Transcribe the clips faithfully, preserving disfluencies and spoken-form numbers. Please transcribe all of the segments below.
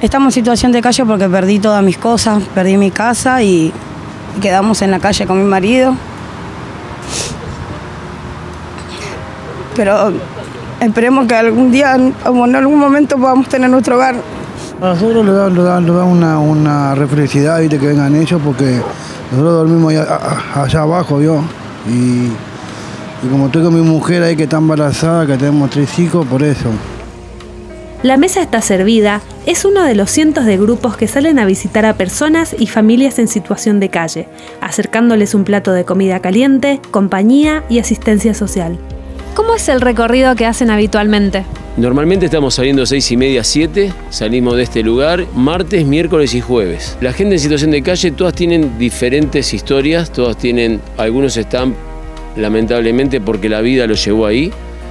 Estamos en situación de calle porque perdí todas mis cosas, perdí mi casa y quedamos en la calle con mi marido. Pero esperemos que algún día o en algún momento podamos tener nuestro hogar. A nosotros nos da, nos da, nos da una, una reflexividad, ¿viste? Que vengan ellos, porque nosotros dormimos allá, allá abajo, ¿vio? Y, y como estoy con mi mujer ahí que está embarazada, que tenemos tres hijos, por eso. La mesa está servida es uno de los cientos de grupos que salen a visitar a personas y familias en situación de calle, acercándoles un plato de comida caliente, compañía y asistencia social. ¿Cómo es el recorrido que hacen habitualmente? Normalmente estamos saliendo seis y media, siete, salimos de este lugar martes, miércoles y jueves. La gente en situación de calle, todas tienen diferentes historias, todas tienen, algunos están lamentablemente porque la vida los llevó ahí,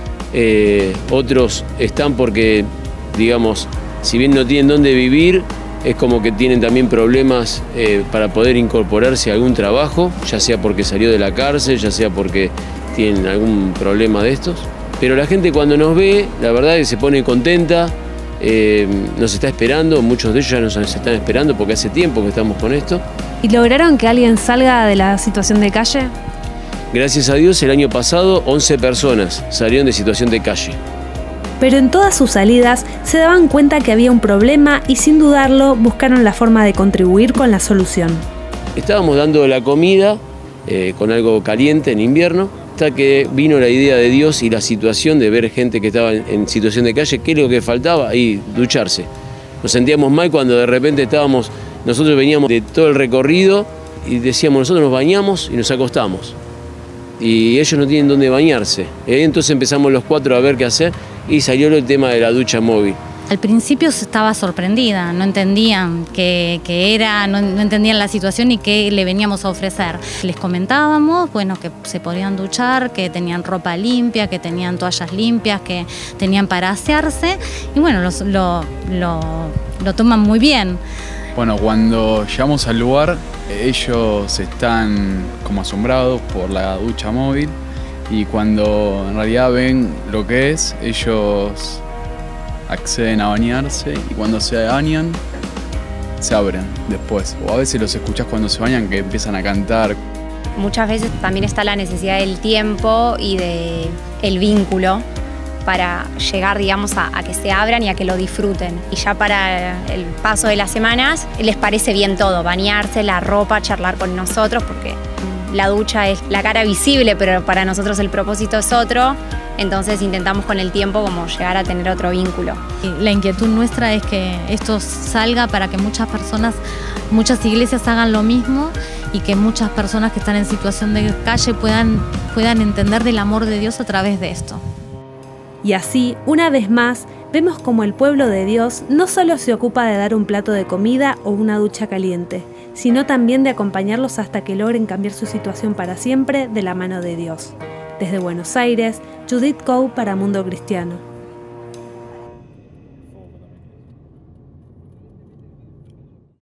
eh, otros están porque, digamos, si bien no tienen dónde vivir, es como que tienen también problemas eh, para poder incorporarse a algún trabajo, ya sea porque salió de la cárcel, ya sea porque tienen algún problema de estos. Pero la gente cuando nos ve, la verdad es que se pone contenta, eh, nos está esperando, muchos de ellos ya nos están esperando porque hace tiempo que estamos con esto. ¿Y lograron que alguien salga de la situación de calle? Gracias a Dios, el año pasado once personas salieron de situación de calle. Pero en todas sus salidas se daban cuenta que había un problema y sin dudarlo buscaron la forma de contribuir con la solución. Estábamos dando la comida eh, con algo caliente en invierno, hasta que vino la idea de Dios y la situación de ver gente que estaba en, en situación de calle. ¿Qué es lo que faltaba? Ahí, ducharse. Nos sentíamos mal cuando de repente estábamos, nosotros veníamos de todo el recorrido y decíamos, nosotros nos bañamos y nos acostamos. Y ellos no tienen dónde bañarse. Entonces empezamos los cuatro a ver qué hacer y salió el tema de la ducha móvil. Al principio estaba sorprendida, no entendían qué, qué era, no, no entendían la situación y qué le veníamos a ofrecer. Les comentábamos, bueno, que se podían duchar, que tenían ropa limpia, que tenían toallas limpias, que tenían para asearse y bueno, los, lo, lo, lo toman muy bien. Bueno, cuando llegamos al lugar, ellos están como asombrados por la ducha móvil y cuando en realidad ven lo que es, ellos acceden a bañarse y cuando se bañan, se abren después. O a veces los escuchás cuando se bañan que empiezan a cantar. Muchas veces también está la necesidad del tiempo y del vínculo para llegar, digamos, a, a que se abran y a que lo disfruten. Y ya para el paso de las semanas les parece bien todo, bañarse, la ropa, charlar con nosotros, porque la ducha es la cara visible, pero para nosotros el propósito es otro. Entonces intentamos con el tiempo como llegar a tener otro vínculo. La inquietud nuestra es que esto salga para que muchas personas, muchas iglesias hagan lo mismo y que muchas personas que están en situación de calle puedan, puedan entender del amor de Dios a través de esto. Y así, una vez más, vemos como el pueblo de Dios no solo se ocupa de dar un plato de comida o una ducha caliente, sino también de acompañarlos hasta que logren cambiar su situación para siempre de la mano de Dios. Desde Buenos Aires, Judith Coe para Mundo Cristiano.